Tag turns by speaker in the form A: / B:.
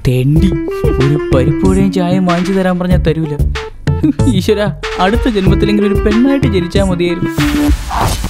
A: തെണ്ടി ഒരു പരിപ്പുഴയും ചായയും വാങ്ങിച്ചു തരാൻ പറഞ്ഞാൽ തരൂല. ഈശ്വര, അടുത്ത ജന്മത്തിലെങ്കിലും ഒരു പെണ്ണായിട്ട് ജനിച്ചാൽ മതിയായിരുന്നു.